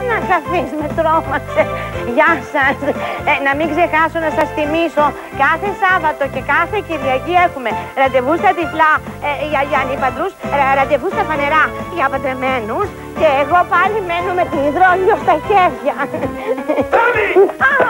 ανακαφής, με τρόμαξε. Γεια σας. Να μην ξεχάσω να σας θυμίσω, κάθε Σάββατο και κάθε Κυριακή έχουμε ραντεβού στα τυφλά για ανήπαντρους, ραντεβού στα φανερά για παντρεμένους και εγώ πάλι μένω με την υδρόλιο στα χέρια.